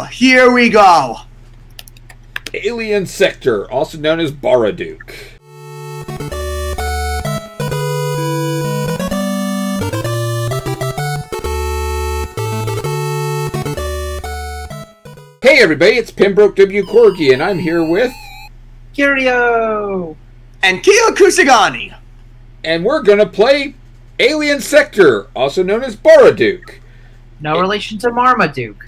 here we go. Alien Sector, also known as Baraduke. Hey everybody, it's Pembroke W. Corgi, and I'm here with... Curio! And Kyo Kusagani. And we're gonna play Alien Sector, also known as Baraduke. No relation to Marmaduke.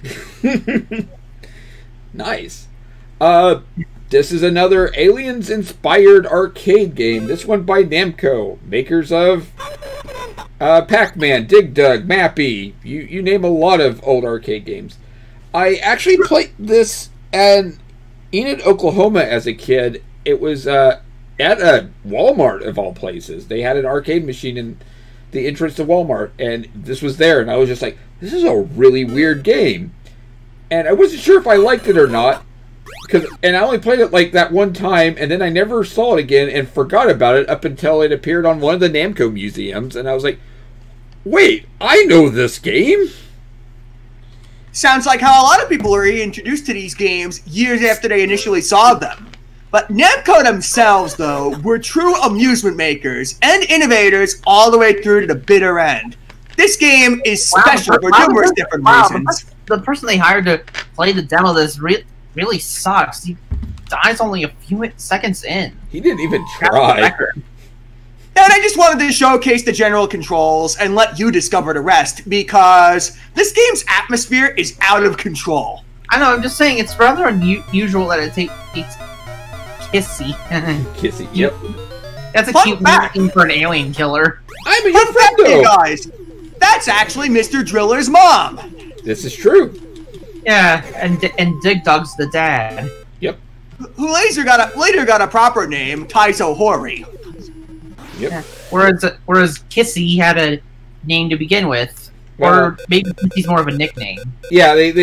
Nice. This is another Aliens-inspired arcade game. This one by Namco, makers of Pac-Man, Dig Dug, Mappy. You name a lot of old arcade games. I actually played this in Enid, Oklahoma as a kid. It was at a Walmart, of all places. They had an arcade machine in the entrance to Walmart, and this was there, and I was just like, this is a really weird game. And I wasn't sure if I liked it or not, and I only played it like that one time, and then I never saw it again and forgot about it up until it appeared on one of the Namco museums, and I was like, wait, I know this game? Sounds like how a lot of people are introduced to these games years after they initially saw them. But Namco themselves, though, were true amusement makers and innovators all the way through to the bitter end. This game is special for numerous different reasons. The person they hired to play the demo of this really sucks. He dies only a few seconds in. He didn't even try. And I just wanted to showcase the general controls and let you discover the rest, because this game's atmosphere is out of control. I know, I'm just saying, it's rather unusual that it takes Kissy. Kissy, yep. That's a cute name for an alien killer. I'm a young friend, though. Guys, that's actually Mr. Driller's mom. This is true. Yeah, and Dig Dug's the dad. Yep. Who later got a proper name, Taiso Hori. Yep. Yeah. Whereas Kissy had a name to begin with, or maybe he's more of a nickname. Yeah, what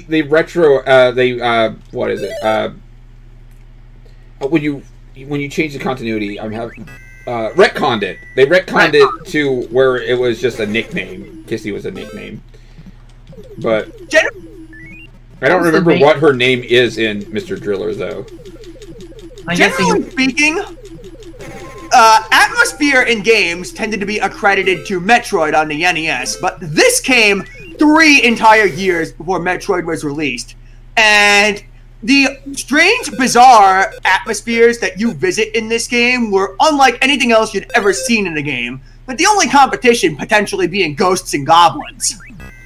is it? When you change the continuity, I'm having retconned it. They retconned it to where it was just a nickname. Kissy was a nickname, but I don't remember what her name is in Mr. Driller, though. Generally speaking, atmosphere in games tended to be accredited to Metroid on the NES, but this came 3 entire years before Metroid was released. And the strange, bizarre atmospheres that you visit in this game were unlike anything else you'd ever seen in the game, with the only competition potentially being ghosts and goblins.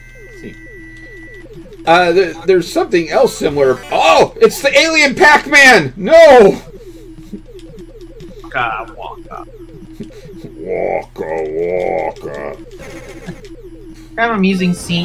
There's something else similar. Oh, it's the alien Pac-Man! No! Waka, waka. Waka, waka. Kind of amusing seeing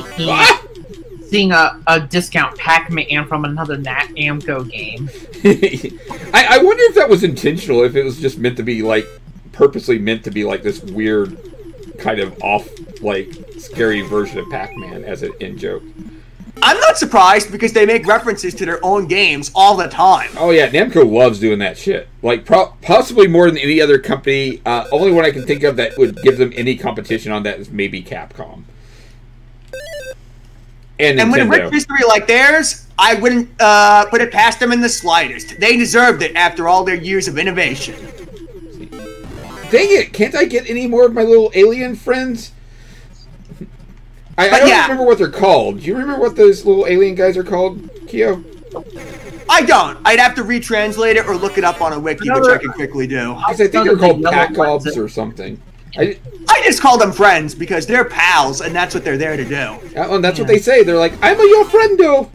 a discount Pac-Man from another Namco game. I wonder if that was intentional, if it was just meant to be, like, purposely meant to be, like, this weird, kind of off, like, scary version of Pac-Man as an in-joke. I'm not surprised, because they make references to their own games all the time. Oh yeah, Namco loves doing that shit. Like, possibly more than any other company. Only one I can think of that would give them any competition on that is maybe Capcom. And with a rich history like theirs, I wouldn't put it past them in the slightest. They deserved it after all their years of innovation. Dang it, can't I get any more of my little alien friends? I don't remember what they're called. Do you remember what those little alien guys are called, Kyo? I don't. I'd have to retranslate it or look it up on a wiki, which I can quickly do. Because I think they're called Pac-Obs or something. I just call them friends because they're pals, and that's what they're there to do. And that's what they say. They're like, I'm a your friendo.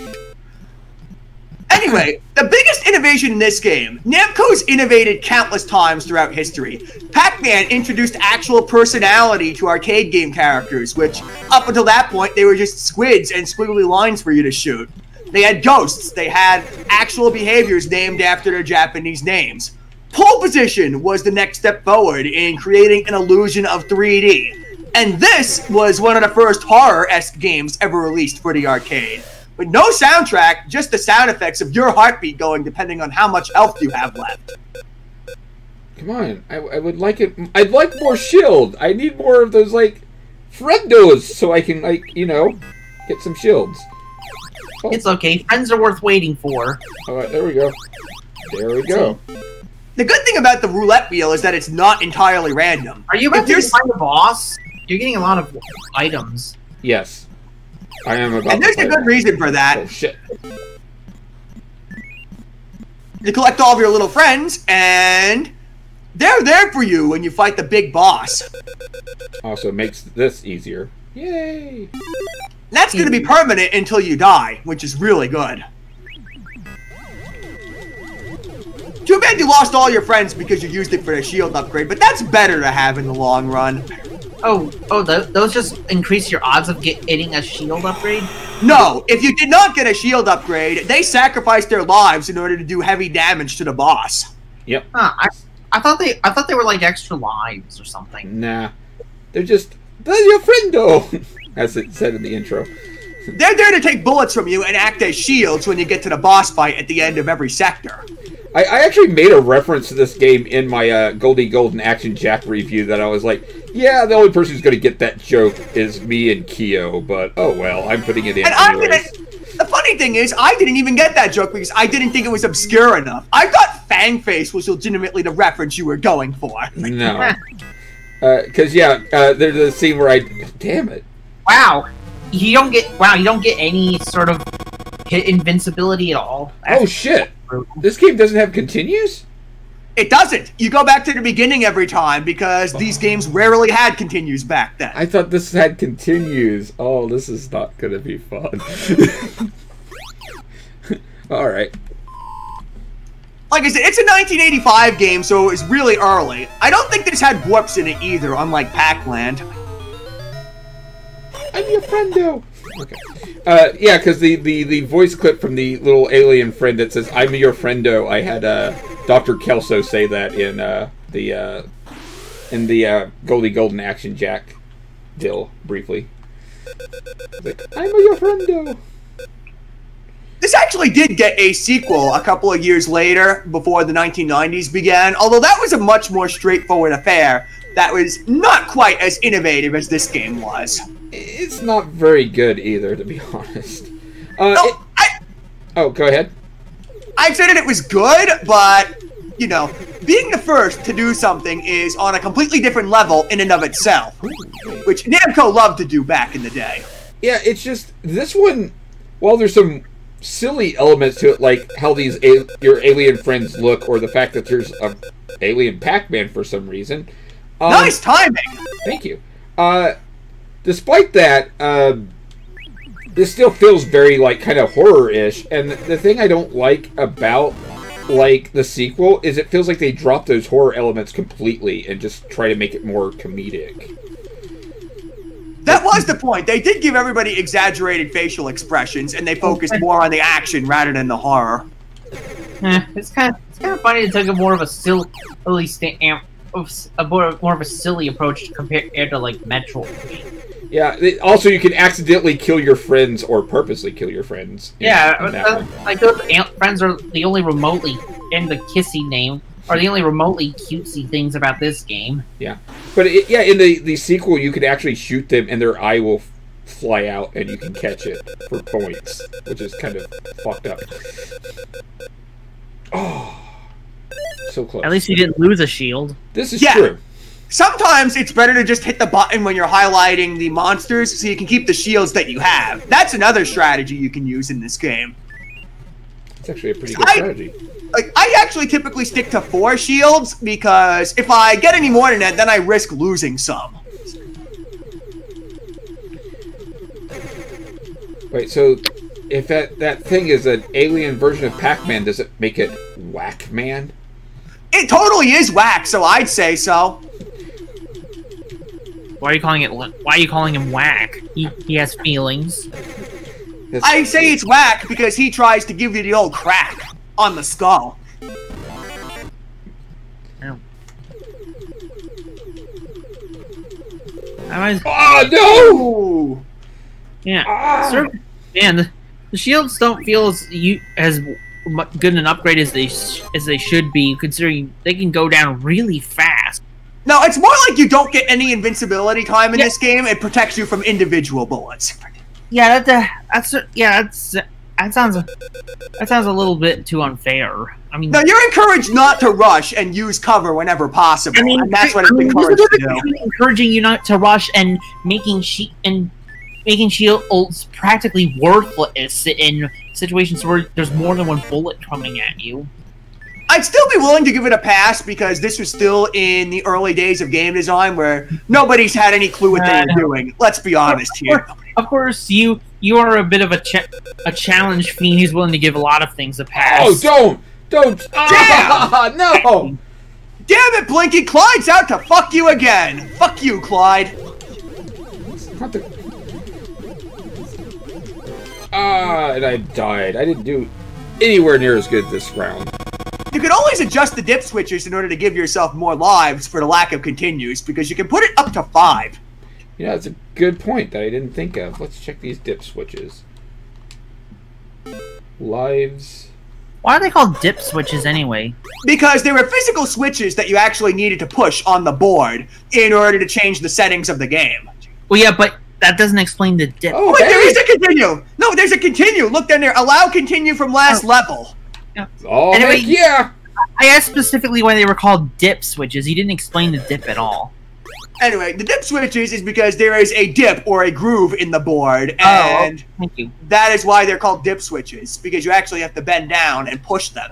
Anyway, the biggest innovation in this game, Namco's innovated countless times throughout history. Pac-Man introduced actual personality to arcade game characters, which, up until that point, they were just squids and squiggly lines for you to shoot. They had ghosts. They had actual behaviors named after their Japanese names. Pole position was the next step forward in creating an illusion of 3D. And this was one of the first horror-esque games ever released for the arcade. With no soundtrack, just the sound effects of your heartbeat going depending on how much health you have left. Come on, I would like it. I'd like more shield. I need more of those, like, friendos so I can, like, you know, get some shields. Oh. It's okay. Friends are worth waiting for. Alright, there we go. There we go. The good thing about the roulette wheel is that it's not entirely random. Are you about to find a boss? You're getting a lot of items. Yes. I am about And there's to a good reason for that. Oh, shit. You collect all of your little friends, and they're there for you when you fight the big boss. Also makes this easier. Yay! That's going to be permanent until you die, which is really good. Too bad you lost all your friends because you used it for a shield upgrade, but that's better to have in the long run. Those just increase your odds of getting a shield upgrade? No, if you did not get a shield upgrade, they sacrificed their lives in order to do heavy damage to the boss. Yep. Huh, I thought they were like extra lives or something. Nah. They're just, they're your friendo, as it said in the intro. They're there to take bullets from you and act as shields when you get to the boss fight at the end of every sector. I actually made a reference to this game in my Goldie Golden Action Jack review that I was like, yeah, the only person who's going to get that joke is me and Kyo, but oh well, I'm putting it in anyways. The funny thing is, I didn't even get that joke because I didn't think it was obscure enough. I thought Fangface was legitimately the reference you were going for. No. Because, yeah, there's a scene where damn it. Wow. You don't get any sort of hit invincibility at all. Oh, shit. This game doesn't have continues? It doesn't. You go back to the beginning every time because these games rarely had continues back then. I thought this had continues. Oh, this is not going to be fun. Alright. Like I said, it's a 1985 game, so it was really early. I don't think this had warps in it either, unlike Pac-Man. I'm your friendo. Okay. Yeah, because the voice clip from the little alien friend that says, I'm your friendo, I had Dr. Kelso say that in the Goldie Golden Action Jack deal, briefly. Like, I'm your friendo. This actually did get a sequel a couple of years later, before the 1990s began, although that was a much more straightforward affair that was not quite as innovative as this game was. It's not very good either, to be honest. Oh, go ahead. I said that it was good, but, you know, being the first to do something is on a completely different level in and of itself, which Namco loved to do back in the day. Yeah, it's just, this one, while there's some silly elements to it, like how these your alien friends look, or the fact that there's a alien Pac-Man for some reason. Nice timing! Thank you. Despite that, this still feels very, like, kind of horror-ish, and the thing I don't like about, like, the sequel is it feels like they dropped those horror elements completely and just try to make it more comedic. That was the point. They did give everybody exaggerated facial expressions, and they focused more on the action rather than the horror. It's kind of funny to take a more of a silly approach compared to like Metroid. Yeah. Also, you can accidentally kill your friends or purposely kill your friends. Like those friends are the only remotely in the kissy name. Are the only remotely cutesy things about this game. Yeah. But, in the sequel, you can actually shoot them and their eye will fly out and you can catch it for points, which is kind of fucked up. Oh. So close. At least you didn't lose a shield. This is true. Sometimes it's better to just hit the button when you're highlighting the monsters so you can keep the shields that you have. That's another strategy you can use in this game. It's actually a pretty good strategy. I actually typically stick to 4 shields because if I get any more than that, then I risk losing some. Wait, so if that thing is an alien version of Pac-Man, does it make it Whack-Man? It totally is whack, so I'd say so. Why are you calling him whack? He has feelings. I say it's whack because he tries to give you the old crack on the skull. Oh no! Yeah, man, the shields don't feel as good an upgrade as they should be, considering they can go down really fast. No, it's more like you don't get any invincibility time in this game. It protects you from individual bullets. Yeah, that's That sounds a little bit too unfair. I mean, no, you're encouraged not to rush and use cover whenever possible. I mean, and that's what it's encouraged to do. Encouraging you not to rush and making shields practically worthless in situations where there's more than one bullet coming at you. I'd still be willing to give it a pass because this was still in the early days of game design where nobody's had any clue what they were doing. Let's be honest here. Of course, you are a bit of a challenge fiend who's willing to give a lot of things a pass. Oh, don't! Ah, no! Damn it, Blinky! Clyde's out to fuck you again! Fuck you, Clyde! And I died. I didn't do anywhere near as good this round. You can always adjust the dip switches in order to give yourself more lives for the lack of continues, because you can put it up to 5. Yeah, that's a good point that I didn't think of. Let's check these dip switches. Lives. Why are they called dip switches anyway? Because they were physical switches that you actually needed to push on the board in order to change the settings of the game. Well, yeah, but that doesn't explain the dip. Oh, wait, there is a continue! No, there's a continue! Look down there. Allow continue from last level. Oh, anyway, yeah! I asked specifically why they were called dip switches. He didn't explain the dip at all. Anyway, the dip switches is because there is a dip or a groove in the board, and thank you. That is why they're called dip switches, because you actually have to bend down and push them.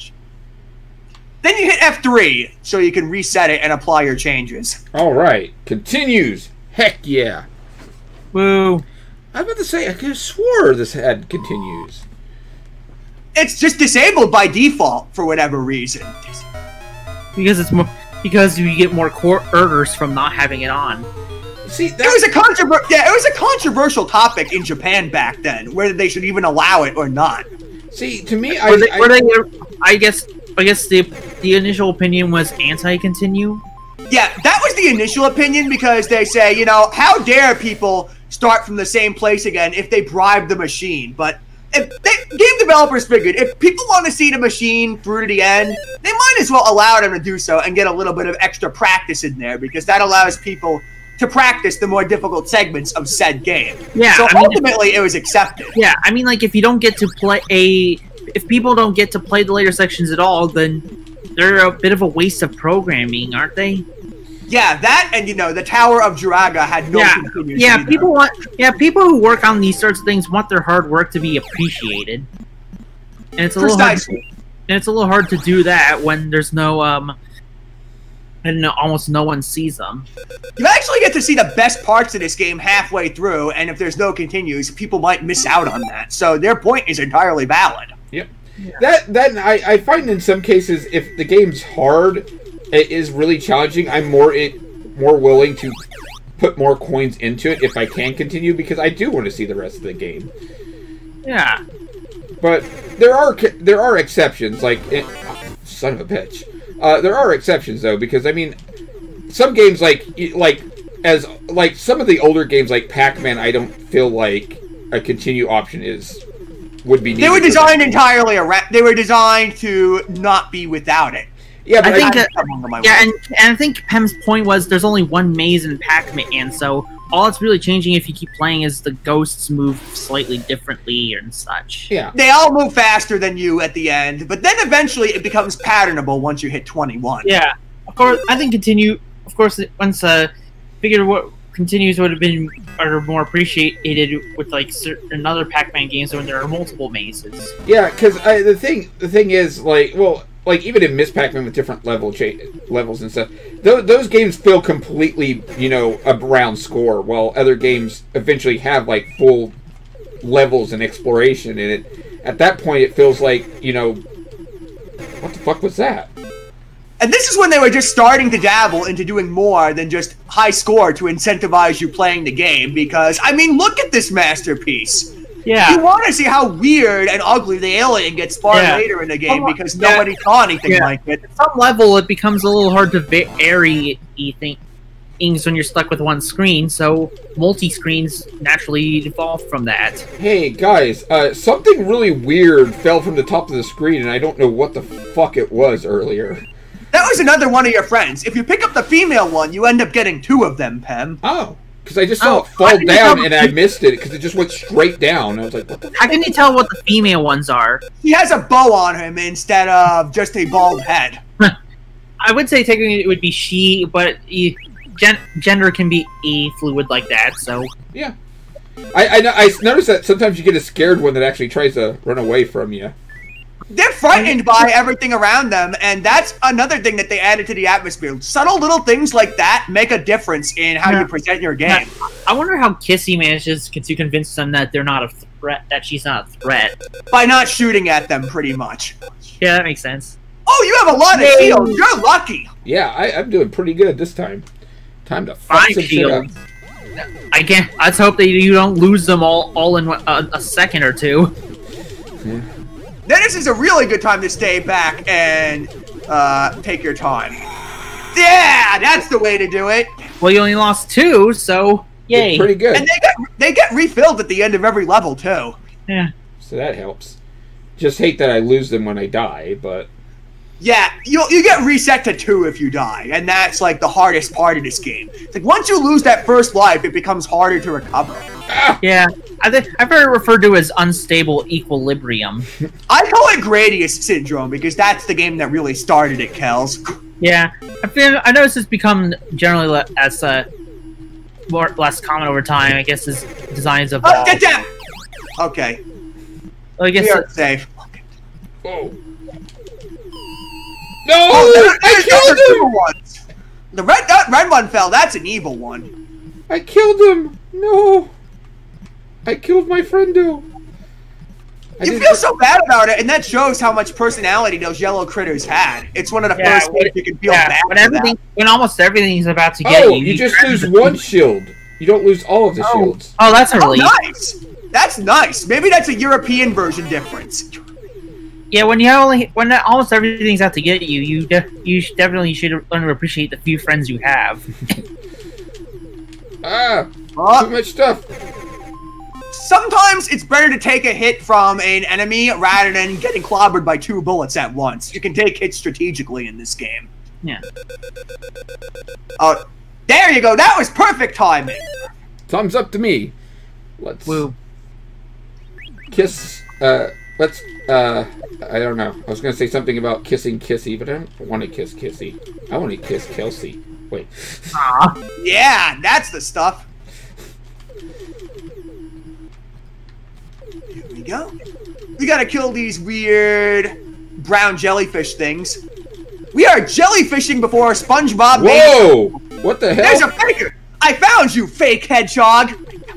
Then you hit F3, so you can reset it and apply your changes. Alright, continues. Heck yeah. Woo. I was about to say, I could have swore this had continues. It's just disabled by default for whatever reason. Because it's more because you get more orders from not having it on. See, it was a controversial topic in Japan back then, whether they should even allow it or not. See, to me, I guess the initial opinion was anti-continue. Yeah, that was the initial opinion because they say, you know, how dare people start from the same place again if they bribe the machine, but game developers figured if people want to see the machine through to the end, they might as well allow them to do so and get a little bit of extra practice in there because that allows people to practice the more difficult segments of said game. Yeah. So ultimately, it was accepted. Yeah, I mean, like if you don't get to play if people don't get to play the later sections at all, then they're a bit of a waste of programming, aren't they? Yeah, that and, you know, the Tower of Jiraga had no continues either. People who work on these sorts of things want their hard work to be appreciated. And it's a little hard to do that when there's no and almost no one sees them. You actually get to see the best parts of this game halfway through, and if there's no continues, people might miss out on that. So their point is entirely valid. Yep. Yeah. That I find in some cases if the game's hard, it is really challenging, I'm more willing to put more coins into it if I can continue because I do want to see the rest of the game. Yeah. But there are exceptions, like son of a bitch. There are exceptions though because I mean some games like some of the older games like Pac-Man I don't feel like a continue option would be needed. They were designed entirely around. They were designed to not be without it. Yeah, but and I think Pem's point was there's only one maze in Pac-Man, so all it's really changing if you keep playing is the ghosts move slightly differently and such. Yeah. They all move faster than you at the end, but then eventually it becomes patternable once you hit 21. Yeah. Of course, I think continue. Of course, once figured what continues would have been more appreciated with like certain other Pac-Man games when there are multiple mazes. Yeah, because the thing is like even in Miss Pac-Man with different levels and stuff, those games feel completely, you know, a round score, while other games eventually have like full levels and exploration in it. At that point, it feels like, you know, what the fuck was that? And this is when they were just starting to dabble into doing more than just high score to incentivize you playing the game, because, I mean, look at this masterpiece. Yeah. You want to see how weird and ugly the alien gets far later in the game because nobody saw anything like it. At some level, it becomes a little hard to vary things when you're stuck with one screen, so multi-screens naturally evolve from that. Hey, guys, something really weird fell from the top of the screen, and I don't know what the fuck it was earlier. That was another one of your friends. If you pick up the female one, you end up getting 2 of them, Pem. Oh. Because I just saw it fall down and I missed it because it just went straight down. I was like, what the how can you tell what the female ones are? He has a bow on him instead of just a bald head. I would say technically it would be she, but gender can be fluid like that, so... Yeah. I noticed that sometimes you get a scared one that actually tries to run away from you. They're frightened by everything around them, and that's another thing that they added to the atmosphere. Subtle little things like that make a difference in how you present your game. I wonder how Kissy manages to convince them that they're not a threat, that she's not a threat. By not shooting at them, pretty much. Yeah, that makes sense. Oh, you have a lot of shields. You're lucky. Yeah, I'm doing pretty good this time. Time to fuck some shit up. Let's hope that you don't lose them all in a second or two. Yeah. Then this is a really good time to stay back and take your time. Yeah, that's the way to do it. Well, you only lost 2, so yay. It's pretty good. And they get refilled at the end of every level too. Yeah. So that helps. Just hate that I lose them when I die, but... Yeah, you get reset to 2 if you die, and that's like the hardest part of this game. It's like once you lose that first life, it becomes harder to recover. Yeah, I've heard it referred to as unstable equilibrium. I call it Gradius syndrome because that's the game that really started it, Kels. Yeah, I noticed it's become generally less common over time. I guess as designs evolve. Oh, get down! Okay. Well, I guess we are safe. Whoa. No! Oh, I killed him! Ones. The red one fell. That's an evil one. I killed him! No! I killed my friendo. You feel so bad about it, and that shows how much personality those yellow critters had. It's one of the first things you can feel bad about. When almost everything's about to get you. You just lose one shield. You don't lose all of the shields. Oh, that's a relief. Nice! That's nice. Maybe that's a European version difference. Yeah, when almost everything's out to get you, you definitely should learn to appreciate the few friends you have. Too much stuff. Sometimes it's better to take a hit from an enemy rather than getting clobbered by 2 bullets at once. You can take hits strategically in this game. Yeah. There you go. That was perfect timing. Thumbs up to me. Let's Woo. Kiss. I don't know. I was going to say something about kissing Kissy, but I don't want to kiss Kissy. I want to kiss Kelsey. Wait. Yeah, that's the stuff. Here we go. We gotta kill these weird brown jellyfish things. We are jellyfishing before SpongeBob. Whoa! What the hell? There's a faker! I found you, fake hedgehog!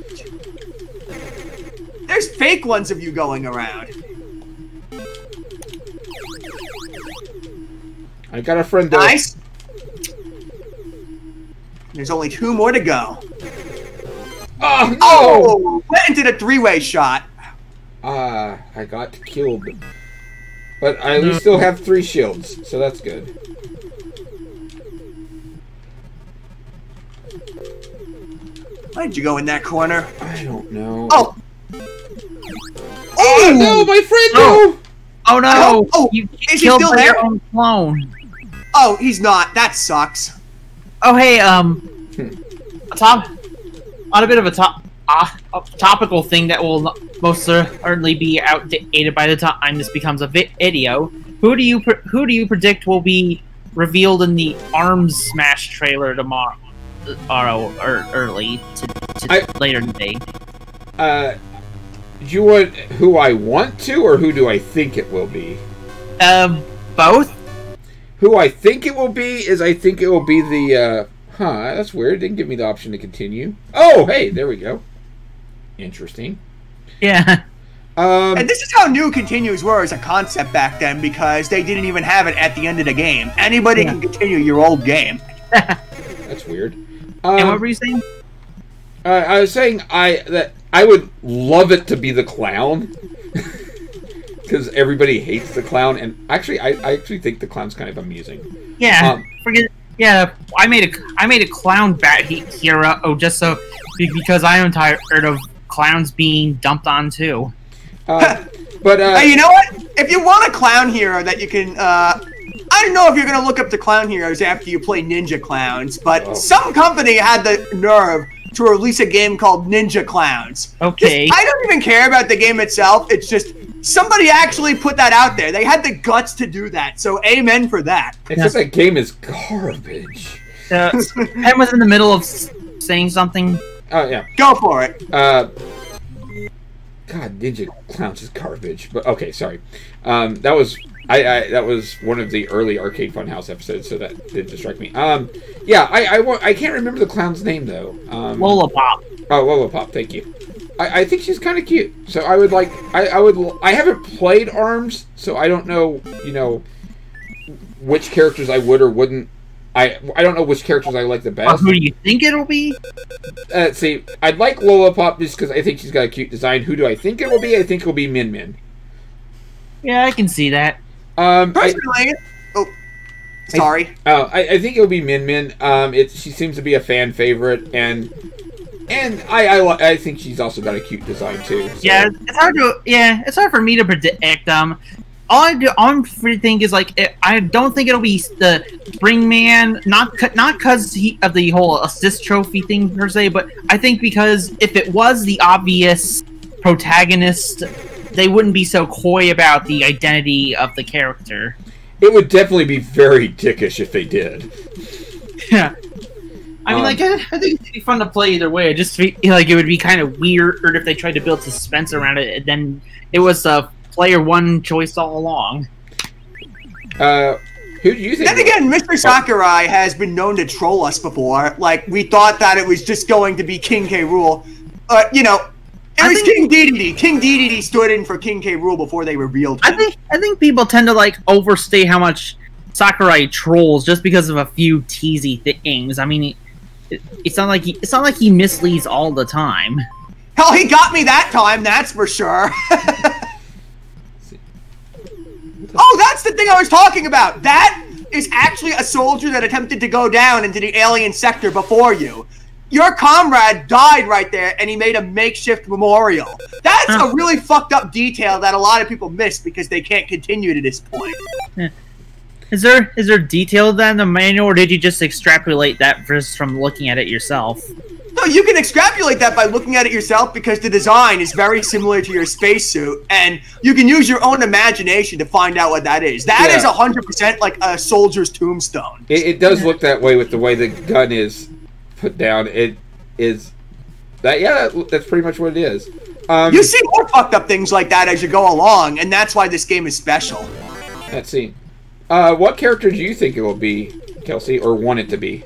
There's fake ones of you going around. I got a friend. Nice. There's only 2 more to go. Oh, no! Oh! Went into the 3-way shot. I got killed. But I at least still have 3 shields, so that's good. Why did you go in that corner? I don't know. Oh! Oh no, my friend! No! Oh no! Oh, you is he killed still your there? own clone. Oh, he's not. That sucks. Oh hey, on a bit of a topical thing that will most certainly be outdated by the time this becomes a video. Who do you predict will be revealed in the Arms Smash trailer tomorrow, or early later today? Do you want who I want to, or who do I think it will be? Both. Who I think it will be is I think it will be the that's weird. It didn't give me the option to continue. Oh, hey, there we go. Interesting. Yeah. And this is how new continues were as a concept back then, because they didn't even have it at the end of the game. Anybody can continue your old game. That's weird. And what were you saying? I was saying that I would love it to be the clown. Because everybody hates the clown, and actually, I actually think the clown's kind of amusing. Yeah, Yeah, I made a clown bat hero just because I am tired of clowns being dumped on too. But hey, you know what? If you want a clown hero that you can, I don't know if you're gonna look up the clown heroes after you play Ninja Clowns, but some company had the nerve to release a game called Ninja Clowns. Okay. I don't even care about the game itself. It's just somebody actually put that out there. They had the guts to do that. So amen for that. Except that game is garbage. Ed was in the middle of saying something. Oh, yeah. Go for it. God, Ninja Clowns is garbage. But okay, sorry. That was that was one of the early Arcade Funhouse episodes, so that did distract me. Yeah, I can't remember the clown's name though. Lola Pop. Oh, Lola Pop. Thank you. I think she's kind of cute. So I would like. I haven't played ARMS, so I don't know. You know, which characters I would or wouldn't. I don't know which characters I like the best. Who do you think it'll be? Let's see. I'd like Lola Pop just because I think she's got a cute design. Who do I think it will be? I think it will be Min Min. Yeah, I can see that. Personally, sorry. I think it'll be Min Min. She seems to be a fan favorite, and I think she's also got a cute design too. So. Yeah, it's hard for me to predict. All I'm think is like I don't think it'll be the Spring Man, not because of the whole assist trophy thing per se, but I think because if it was the obvious protagonist, they wouldn't be so coy about the identity of the character. It would definitely be very dickish if they did. Yeah. I mean, like, I think it'd be fun to play either way. Just like it would be kind of weird if they tried to build suspense around it, and then it was player one choice all along. Who do you think? Then again, Mr. Sakurai has been known to troll us before. Like, we thought that it was just going to be King K. Rool. You know, it was King DDD. King DDD stood in for King K. Rool before they revealed him. I think people tend to like overstate how much Sakurai trolls just because of a few teasy things. I mean, it's not like he misleads all the time. Hell, he got me that time. That's for sure. Oh, that's the thing I was talking about. That is actually a soldier that attempted to go down into the alien sector before you. Your comrade died right there, and he made a makeshift memorial. That's a really fucked up detail that a lot of people miss because they can't continue to this point. Is there detail then in the manual, or did you just extrapolate that just from looking at it yourself? No, you can extrapolate that by looking at it yourself because the design is very similar to your spacesuit, and you can use your own imagination to find out what that is. That is 100% like a soldier's tombstone. It does look that way with the way the gun is put down. It is that. Yeah, that's pretty much what it is. You see more fucked up things like that as you go along, and that's why this game is special. Let's see. What character do you think it will be, Kelsey, or want it to be?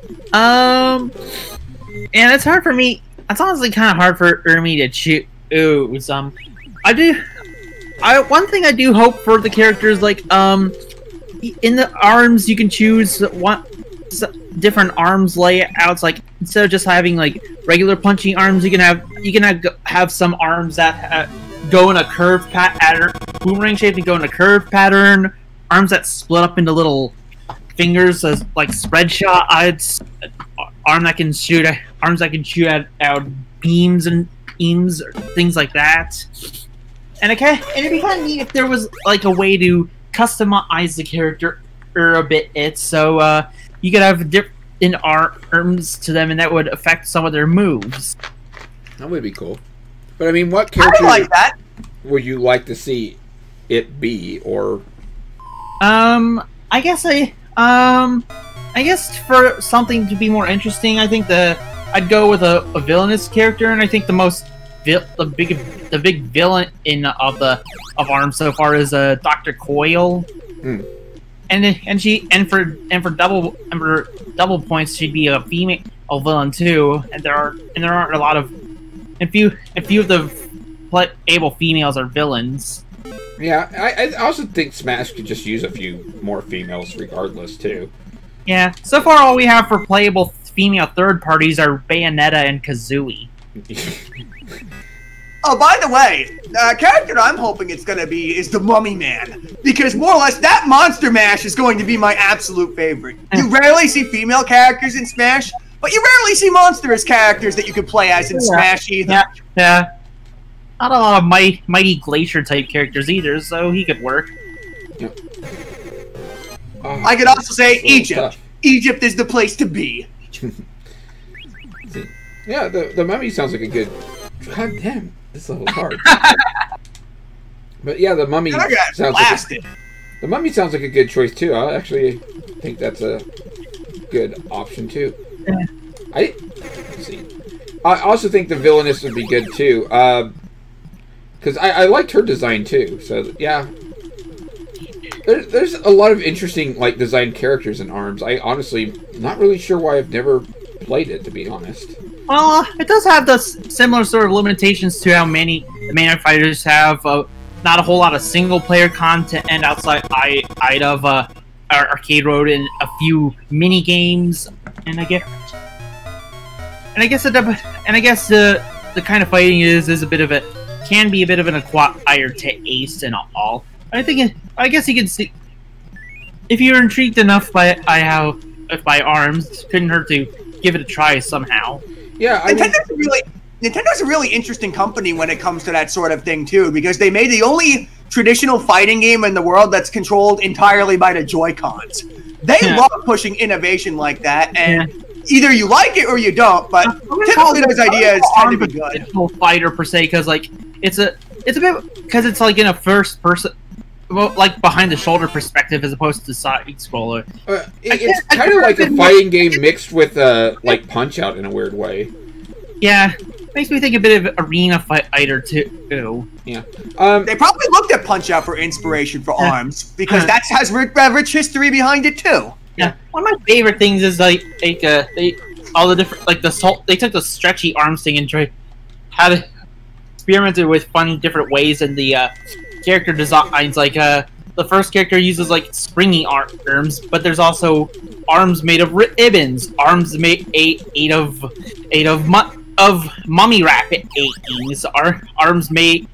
And it's hard for me. It's honestly kind of hard for me to choose. One thing I do hope for the characters, like in the arms, you can choose different arms layouts. Like instead of just having like regular punching arms, you can have some arms that go in a curved pattern, boomerang shape, and go in a curved pattern. Arms that split up into little fingers as like spread shot. Arms that can shoot out beams and beams or things like that. And it'd be kind of neat if there was like a way to customize the character a bit. So you could have different arms to them, and that would affect some of their moves. That would be cool. But I mean, what character like that would you like to see it be, or? I guess for something to be more interesting, I think I'd go with a villainous character, and I think the big villain of ARMS so far is Dr. Coyle. Mm. And for double points, she'd be a female villain too. And there aren't a lot of few of the able females are villains. Yeah, I also think Smash could just use a few more females regardless, too. Yeah, so far all we have for playable female third parties are Bayonetta and Kazooie. Oh, by the way, the character I'm hoping it's going to be is the Mummy Man. Because more or less, that Monster Mash is going to be my absolute favorite. You rarely see female characters in Smash, but you rarely see monstrous characters that you can play as in Smash either. Yeah. Not a lot of mighty glacier type characters either, so he could work. Yep. I could also say so Egypt. Tough. Egypt is the place to be. Yeah, the Mummy sounds like a good... God damn, this level's hard. But yeah, the Mummy sounds like the Mummy sounds like a good choice too. I actually think that's a good option too. Let's see. I also think the Villainess would be good too, because I liked her design too. So yeah, there's a lot of interesting like designed characters in ARMS. I honestly not really sure why I've never played it, to be honest. Well, it does have the similar sort of limitations to how many the main fighters have. Not a whole lot of single-player content and outside of our arcade road and a few mini games, and I guess the kind of fighting is a bit of can be a bit of an acquired taste and all. I guess you can see if you're intrigued enough by ARMS, couldn't hurt to give it a try somehow. Yeah, Nintendo's a really interesting company when it comes to that sort of thing, too, because they made the only traditional fighting game in the world that's controlled entirely by the Joy-Cons. They love pushing innovation like that, and either you like it or you don't, but typically those ideas tend to be good. Fighter, per se, because, like, it's a bit, because it's, like, in a first-person, well, like, behind-the-shoulder perspective as opposed to side-scroller. It's kind of like a fighting game mixed with, like, Punch-Out in a weird way. Yeah. Makes me think a bit of Arena Fighter too. Yeah. They probably looked at Punch-Out for inspiration for ARMS, because that has rich history behind it too. Yeah. One of my favorite things is they took the stretchy arms thing and had experimented with fun different ways in the character designs. Like the first character uses like springy arms, but there's also arms made of ribbons, arms made of mummy wrappings, arms made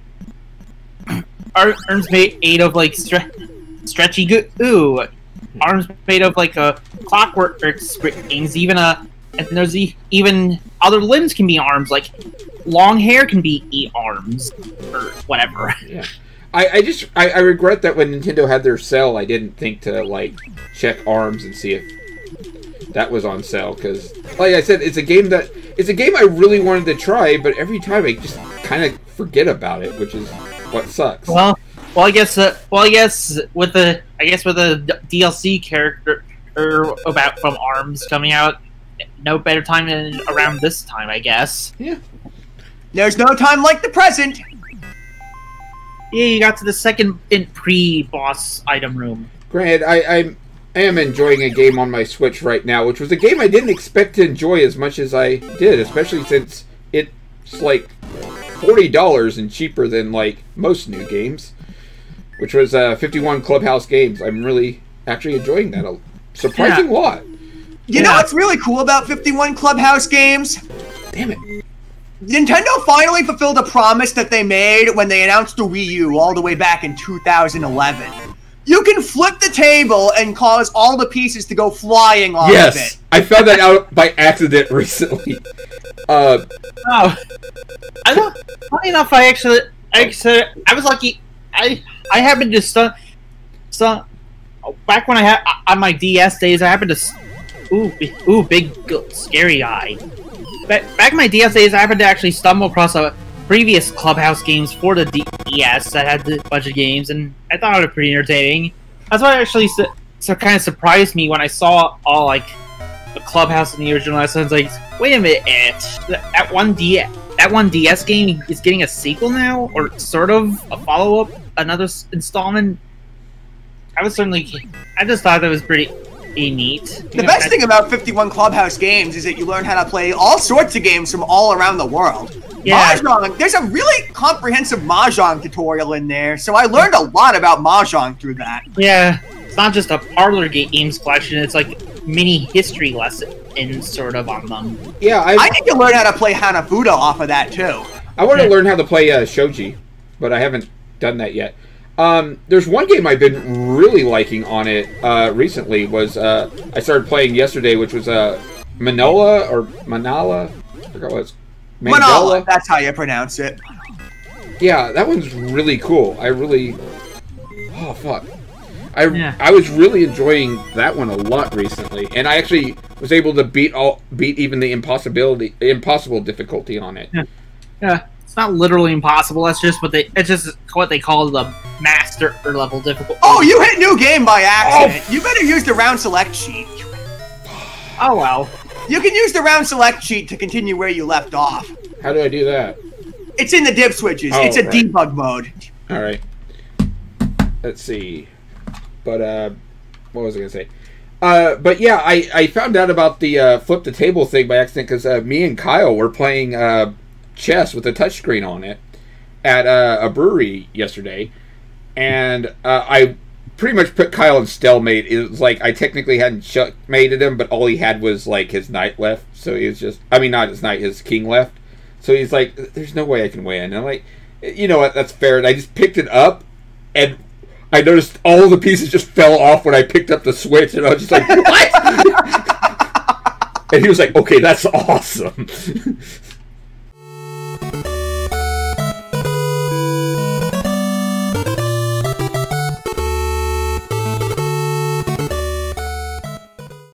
of like stretchy goo, arms made of like a clockwork springs, even and there's even other limbs can be arms, like long hair can be arms or whatever. Yeah. I regret that when Nintendo had their sale, I didn't think to like check ARMS and see if that was on sale, because like I said, it's a game I really wanted to try, but every time I just kind of forget about it, which is what sucks. Well, I guess with the DLC character from ARMS coming out, no better time than around this time, I guess. Yeah. There's no time like the present. Yeah, you got to the second pre-boss item room. Granted, I am enjoying a game on my Switch right now, which was a game I didn't expect to enjoy as much as I did, especially since it's like $40 and cheaper than like most new games, which was 51 Clubhouse Games. I'm really actually enjoying that a surprising lot. You know what's really cool about 51 Clubhouse Games? Damn it. Nintendo finally fulfilled a promise that they made when they announced the Wii U all the way back in 2011. You can flip the table and cause all the pieces to go flying off of it. I found that out by accident recently. Funny enough, I was lucky. I happened to back when I had on my DS days, I happened to big scary eye. Back in my DS days, I happened to actually stumble across a previous Clubhouse games for the DS that had a bunch of games, and I thought it was pretty entertaining. That's why it actually kind of surprised me when I saw all like the Clubhouse in the original. I was like, wait a minute, that one DS game is getting a sequel now, or sort of a follow-up, another installment. I just thought that was pretty neat. The best thing about 51 Clubhouse Games is that you learn how to play all sorts of games from all around the world. Yeah. Mahjong, there's a really comprehensive Mahjong tutorial in there, so I learned a lot about Mahjong through that. Yeah, it's not just a parlor games collection, it's like mini history lessons sort of on them. Yeah, I need to learn how to play Hanafuda off of that too. I want to learn how to play Shogi, but I haven't done that yet. There's one game I've been really liking on it recently. Was I started playing yesterday, which was Manala. I forgot what it's. Manala, that's how you pronounce it. Yeah, that one's really cool. Oh fuck! I was really enjoying that one a lot recently, and I actually was able to beat even the impossible difficulty on it. Yeah, it's not literally impossible. That's just what they call the master level difficulty. Oh, you hit new game by accident. Oh. You better use the round select sheet. Oh well. You can use the round select sheet to continue where you left off. How do I do that? It's in the div switches. Oh, it's a right. debug mode. All right. Let's see. But what was I gonna say? But yeah, I found out about the flip the table thing by accident because me and Kyle were playing chess with a touchscreen on it at a brewery yesterday, and I pretty much put Kyle in stalemate. It was like I technically hadn't checkmated him, but all he had was like his knight left. So he was not his knight, his king left. So he's like, "There's no way I can win." And I'm like, "You know what? That's fair." And I just picked it up, and I noticed all the pieces just fell off when I picked up the switch, and I was just like, "What?" And he was like, "Okay, that's awesome."